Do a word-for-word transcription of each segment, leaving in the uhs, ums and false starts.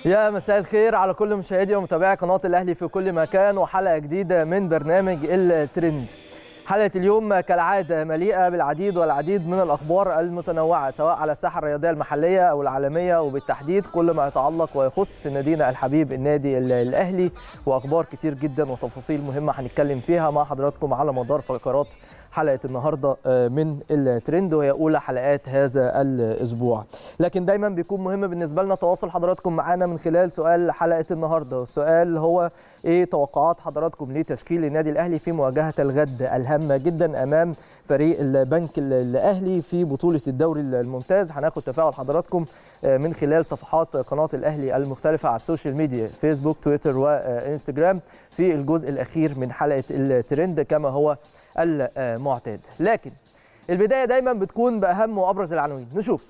يا مساء الخير على كل مشاهدي ومتابعي قناة الأهلي في كل مكان، وحلقة جديدة من برنامج الترند. حلقة اليوم كالعادة مليئة بالعديد والعديد من الأخبار المتنوعة سواء على الساحة الرياضية المحلية أو العالمية، وبالتحديد كل ما يتعلق ويخص نادينا الحبيب النادي الأهلي، وأخبار كتير جدا وتفاصيل مهمة هنتكلم فيها مع حضراتكم على مدار فقرات حلقة النهاردة من الترند، وهي أولى حلقات هذا الأسبوع. لكن دايما بيكون مهم بالنسبة لنا تواصل حضراتكم معنا من خلال سؤال حلقة النهاردة، والسؤال هو إيه توقعات حضراتكم لتشكيل النادي الأهلي في مواجهة الغد الهامة جدا أمام فريق البنك الأهلي في بطولة الدوري الممتاز. هناخد تفاعل حضراتكم من خلال صفحات قناة الأهلي المختلفة على السوشيال ميديا، فيسبوك، تويتر وإنستجرام، في الجزء الأخير من حلقة الترند كما هو المعتاد. لكن البداية دايما بتكون بأهم وأبرز العناوين. نشوف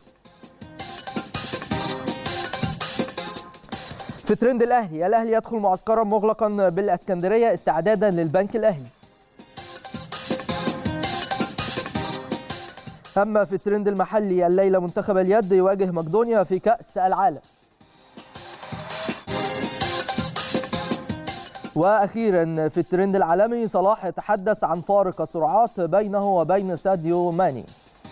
في ترند الأهلي: الأهلي يدخل معسكرا مغلقا بالإسكندرية استعدادا للبنك الأهلي. أما في الترند المحلي: الليلة منتخب اليد يواجه مقدونيا في كأس العالم. واخيرا في الترند العالمي: صلاح يتحدث عن فارق السرعات بينه وبين ساديو ماني.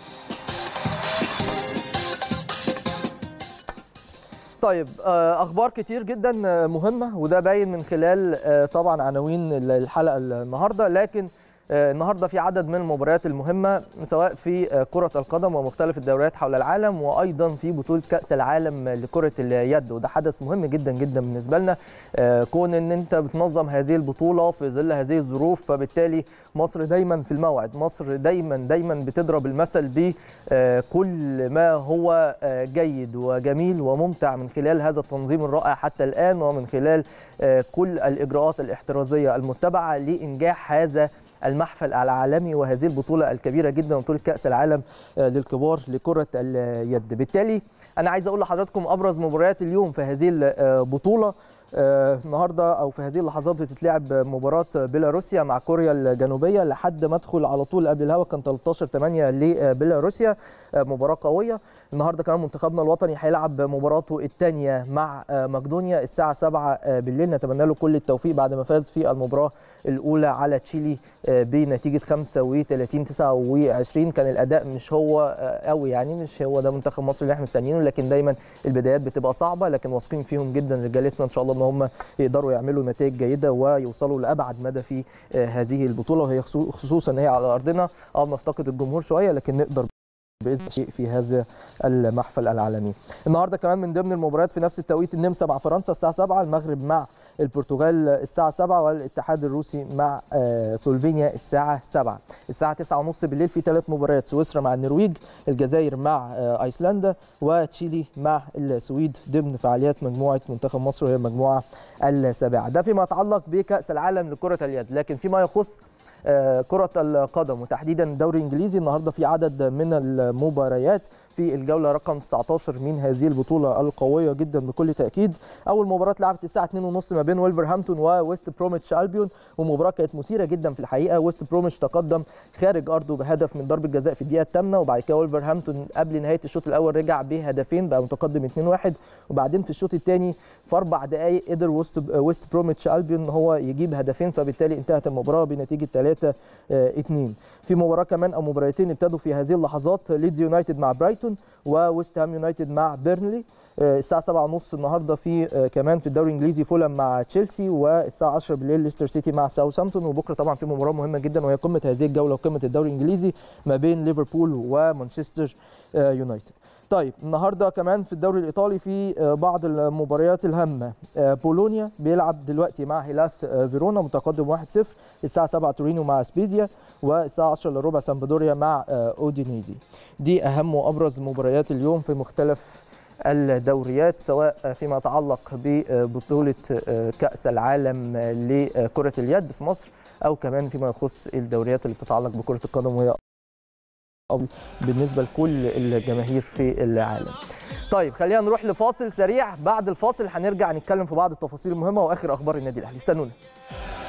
طيب، اخبار كتير جدا مهمه، وده باين من خلال طبعا عناوين الحلقه النهارده. لكن النهارده في عدد من المباريات المهمه سواء في كره القدم ومختلف الدوريات حول العالم، وايضا في بطوله كاس العالم لكره اليد، وده حدث مهم جدا جدا بالنسبه لنا. كون ان انت بتنظم هذه البطوله في ظل هذه الظروف، فبالتالي مصر دايما في الموعد، مصر دايما دايما بتضرب المثل بكل ما هو جيد وجميل وممتع من خلال هذا التنظيم الرائع حتى الان، ومن خلال كل الاجراءات الاحترازيه المتبعه لانجاح هذا المحفل العالمي وهذه البطولة الكبيرة جدا، بطولة كأس العالم للكبار لكرة اليد. بالتالي أنا عايز أقول لحضراتكم أبرز مباريات اليوم في هذه البطولة. النهارده او في هذه اللحظات بتتلعب مباراه بيلاروسيا مع كوريا الجنوبيه. لحد ما ادخل على طول قبل الهوا كان ثلاثة عشر ثمانية لبيلاروسيا، مباراه قويه. النهارده كمان منتخبنا الوطني هيلعب مباراته الثانيه مع مقدونيا الساعه سبعة بالليل. نتمنى له كل التوفيق بعد ما فاز في المباراه الاولى على تشيلي بنتيجه خمسة وثلاثين تسعة وعشرين. كان الاداء مش هو قوي، يعني مش هو ده منتخب مصر اللي احنا مستنيينه، لكن دايما البدايات بتبقى صعبه، لكن واثقين فيهم جدا رجالتنا ان شاء الله ان هم يقدروا يعملوا نتائج جيده ويوصلوا لابعد مدى في هذه البطوله، وهي خصوصا هي على ارضنا. اه بنفتقد الجمهور شويه، لكن نقدر باذن شيء في هذا المحفل العالمي. النهارده كمان من ضمن المباريات في نفس التوقيت: النمسا مع فرنسا الساعه سبعة، المغرب مع البرتغال الساعه سبعة، والاتحاد الروسي مع سلوفينيا الساعه سبعة. الساعه تسعة وثلاثين بالليل في ثلاث مباريات: سويسرا مع النرويج، الجزائر مع ايسلندا، وتشيلي مع السويد ضمن فعاليات مجموعه منتخب مصر وهي المجموعه السابعه. ده فيما يتعلق بكاس العالم لكره اليد. لكن فيما يخص كرة القدم وتحديدا الدوري الانجليزي، النهارده في عدد من المباريات في الجوله رقم تسعة عشر من هذه البطوله القويه جدا بكل تاكيد. اول مباراه اتلعبت الساعه اتنين وثلاثين ما بين وولفرهامبتون وويست بروميتش البيون، ومباراه كانت مثيره جدا في الحقيقه. ويست بروميتش تقدم خارج ارضه بهدف من ضربه جزاء في الدقيقه الثامنه، وبعد كده وولفرهامبتون قبل نهايه الشوط الاول رجع بهدفين بقى متقدم اتنين واحد، وبعدين في الشوط الثاني في اربع دقائق قدر ويست بروميتش البيون هو يجيب هدفين، فبالتالي انتهت المباراه بنتيجه ثلاثة اتنين. في مباراه كمان او مباراتين ابتدوا في هذه اللحظات: ليدز يونايتد مع برايتون، وويست هام يونايتد مع بيرنلي. الساعه سبعة وثلاثين النهارده في كمان في الدوري الانجليزي فولهام مع تشيلسي، والساعه عشرة بالليل ليستر سيتي مع ساوثهامبتون. وبكره طبعا في مباراه مهمه جدا وهي قمه هذه الجوله وقمه الدوري الانجليزي ما بين ليفربول ومانشستر يونايتد. طيب، النهارده كمان في الدوري الايطالي في بعض المباريات الهامه: بولونيا بيلعب دلوقتي مع هيلاس فيرونا متقدم واحد صفر. الساعه سبعة تورينو مع سبيزيا، والساعه عشرة الا ربع سامبدوريا مع اودينيزي. دي اهم وابرز مباريات اليوم في مختلف الدوريات، سواء فيما يتعلق ببطوله كاس العالم لكره اليد في مصر، او كمان فيما يخص الدوريات اللي بتتعلق بكره القدم وهي بالنسبه لكل الجماهير في العالم. طيب، خلينا نروح لفاصل سريع. بعد الفاصل هنرجع نتكلم في بعض التفاصيل المهمه واخر اخبار النادي الاهلي. استنونا.